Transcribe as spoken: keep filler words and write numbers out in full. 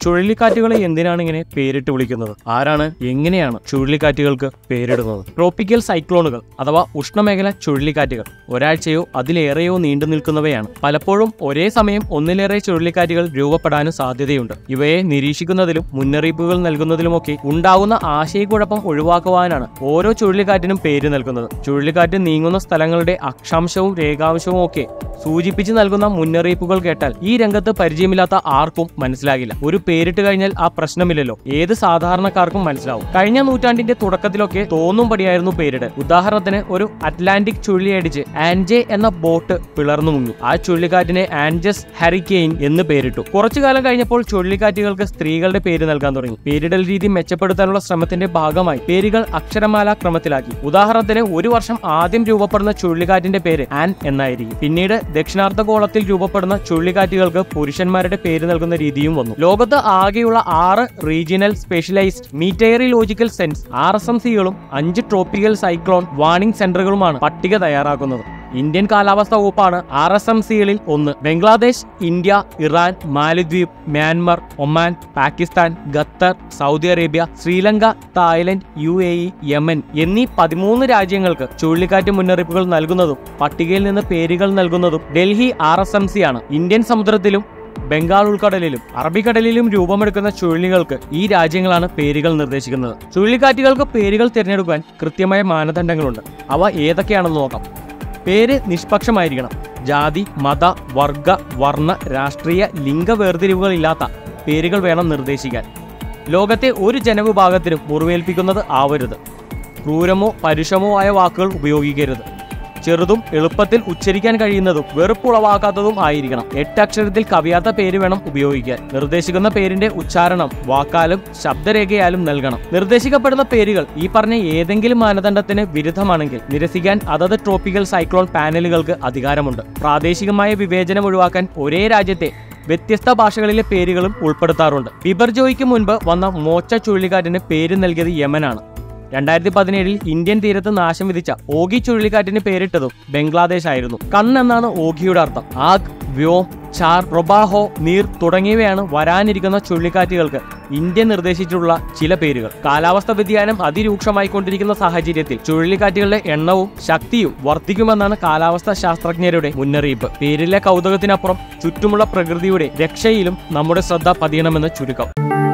ചുഴലിക്കാറ്റുകളെ എന്തിനാണ് ഇങ്ങനെ പേരിട്ട് വിളിക്കുന്നത്? ആരാണ് എങ്ങനെയാണ് ചുഴലിക്കാറ്റുകൾക്ക് പേരിടുന്നത്? ട്രോപ്പിക്കൽ സൈക്ലോണുകൾ അഥവാ ഉഷ്ണമേഖല ചുഴലിക്കാറ്റുകൾ ഒരാഴ്ചയോ അതിലേറെയോ നീണ്ടു നിൽക്കുന്നവയാണ്. പലപ്പോഴും ഒരേ സമയം ഒന്നിലേറെ ചുഴലിക്കാറ്റുകൾ രൂപപ്പെടാനും സാധ്യതയുണ്ട്. ഇവയെ നിരീക്ഷിക്കുന്നതിലും മുന്നറിയിപ്പുകൾ നൽകുന്നതിലുമൊക്കെ ഉണ്ടാകുന്ന ആശയക്കുഴപ്പം ഒഴിവാക്കുവാനാണ് ഓരോ ചുഴലിക്കാറ്റിനും പേര് നൽകുന്നത്. ചുഴലിക്കാറ്റ് നീങ്ങുന്ന സ്ഥലങ്ങളുടെ അക്ഷാംശവും രേഖാംശവും ഒക്കെ സൂചിപ്പിച്ച് നൽകുന്ന മുന്നറിയിപ്പുകൾ കേട്ടാൽ ഈ രംഗത്ത് പരിചയമില്ലാത്ത ആർക്കും മനസ്സിലാകില്ല. ഒരു പേരിട്ട് കഴിഞ്ഞാൽ ആ പ്രശ്നമില്ലല്ലോ, ഏത് സാധാരണക്കാർക്കും മനസ്സിലാവും. കഴിഞ്ഞ നൂറ്റാണ്ടിന്റെ തുടക്കത്തിലൊക്കെ തോന്നുംപടിയായിരുന്നു പേരിട്. ഉദാഹരണത്തിന് ഒരു അറ്റ്ലാന്റിക് ചുഴലിയടിച്ച് ആൻജെ എന്ന ബോട്ട് പിളർന്നു മുങ്ങി. ആ ചുഴലിക്കാറ്റിനെ ആൻജസ് ഹരിക്കെയിൻ എന്ന് പേരിട്ടു. കുറച്ചു കാലം കഴിഞ്ഞപ്പോൾ ചുഴലിക്കാറ്റുകൾക്ക് സ്ത്രീകളുടെ പേര് നൽകാൻ തുടങ്ങി. പേരിടൽ രീതി മെച്ചപ്പെടുത്താനുള്ള ശ്രമത്തിന്റെ ഭാഗമായി പേരുകൾ അക്ഷരമാല ക്രമത്തിലാക്കി. ഉദാഹരണത്തിന് ഒരു വർഷം ആദ്യം രൂപപ്പെടുന്ന ചുഴലിക്കാറ്റിന്റെ പേര് ആൻ എന്നായിരിക്കും. പിന്നീട് ദക്ഷിണാർദ്ധഗോളത്തിൽ രൂപപ്പെടുന്ന ചുഴലിക്കാറ്റുകൾക്ക് പുരുഷന്മാരുടെ പേര് നൽകുന്ന രീതിയും വന്നു. ലോകത്ത് ആകെയുള്ള ആറ് regional specialised meteorological centre R S M സികളും അഞ്ച് ട്രോപ്പിക്കൽ സൈക്ലോൺ വാർണിംഗ് സെന്ററുകളുമാണ് പട്ടിക തയ്യാറാക്കുന്നത്. ഇന്ത്യൻ കാലാവസ്ഥാ വകുപ്പാണ് ആർ എസ് എം സികളിൽ ഒന്ന്. ബംഗ്ലാദേശ്, ഇന്ത്യ, ഇറാൻ, മാലദ്വീപ്, Myanmar, Oman, Pakistan, Qatar, Saudi Arabia, Sri Lanka, Thailand, U A E, Yemen എന്നീ പതിമൂന്ന് രാജ്യങ്ങൾക്ക് ചുഴലിക്കാറ്റ് മുന്നറിയിപ്പുകൾ നൽകുന്നതും പട്ടികയിൽ നിന്ന് പേരുകൾ നൽകുന്നതും Delhi R S M C ആണ്. ഇന്ത്യൻ സമുദ്രത്തിലും ബംഗാൾ ഉൾക്കടലിലും അറബിക്കടലിലും രൂപമെടുക്കുന്ന ചുഴലികൾക്ക് ഈ രാജ്യങ്ങളാണ് പേരുകൾ നിർദ്ദേശിക്കുന്നത്. ചുഴലിക്കാറ്റുകൾക്ക് പേരുകൾ തിരഞ്ഞെടുക്കാൻ കൃത്യമായ മാനദണ്ഡങ്ങളുണ്ട്. അവ ഏതൊക്കെയാണെന്ന് നോക്കാം. പേര് നിഷ്പക്ഷമായിരിക്കണം. ജാതി, മത, വർഗ, വർണ്ണ, രാഷ്ട്രീയ, ലിംഗ വേർതിരിവുകളില്ലാത്ത പേരുകൾ വേണം നിർദ്ദേശിക്കാൻ. ലോകത്തെ ഒരു ജനവിഭാഗത്തിനും മുറിവേൽപ്പിക്കുന്നത് ആവരുത്. ക്രൂരമോ പരുഷമോ ആയ വാക്കുകൾ ഉപയോഗിക്കരുത്. ചെറുതും എളുപ്പത്തിൽ ഉച്ചരിക്കാൻ കഴിയുന്നതും വെറുപ്പുളവാക്കാത്തതും ആയിരിക്കണം. എട്ടക്ഷരത്തിൽ കവിയാത്ത പേര് വേണം ഉപയോഗിക്കാൻ. നിർദ്ദേശിക്കുന്ന പേരിന്റെ ഉച്ചാരണം വാക്കാലും ശബ്ദരേഖയാലും നൽകണം. നിർദ്ദേശിക്കപ്പെടുന്ന പേരുകൾ ഈ പറഞ്ഞ ഏതെങ്കിലും മാനദണ്ഡത്തിന് വിരുദ്ധമാണെങ്കിൽ നിരസിക്കാൻ അതത് ട്രോപ്പിക്കൽ സൈക്ലോൺ പാനലുകൾക്ക് അധികാരമുണ്ട്. പ്രാദേശികമായ വിവേചനം ഒഴിവാക്കാൻ ഒരേ രാജ്യത്തെ വ്യത്യസ്ത ഭാഷകളിലെ പേരുകളും ഉൾപ്പെടുത്താറുണ്ട്. ബിബർജോയ്ക്ക് മുൻപ് വന്ന മോച്ച ചുഴലിക്കാറ്റിന് പേര് നൽകിയത് യമനാണ്. രണ്ടായിരത്തി പതിനേഴിൽ ഇന്ത്യൻ തീരത്ത് നാശം വിധിച്ച ഓഗി ചുഴലിക്കാറ്റിന് പേരിട്ടതും ബംഗ്ലാദേശ് ആയിരുന്നു. കണ്ണെന്നാണ് ഓഗിയുടെ അർത്ഥം. ആഗ്, വ്യോം, ചാർ, പ്രൊബാഹോ, നീർ തുടങ്ങിയവയാണ് വരാനിരിക്കുന്ന ചുഴലിക്കാറ്റുകൾക്ക് ഇന്ത്യ നിർദ്ദേശിച്ചിട്ടുള്ള ചില പേരുകൾ. കാലാവസ്ഥ വ്യതിയാനം അതിരൂക്ഷമായിക്കൊണ്ടിരിക്കുന്ന സാഹചര്യത്തിൽ ചുഴലിക്കാറ്റുകളുടെ എണ്ണവും ശക്തിയും വർദ്ധിക്കുമെന്നാണ് കാലാവസ്ഥാ ശാസ്ത്രജ്ഞരുടെ മുന്നറിയിപ്പ്. പേരിലെ കൗതുകത്തിനപ്പുറം ചുറ്റുമുള്ള പ്രകൃതിയുടെ രക്ഷയിലും നമ്മുടെ ശ്രദ്ധ പതിയണമെന്ന് ചുരുക്കം.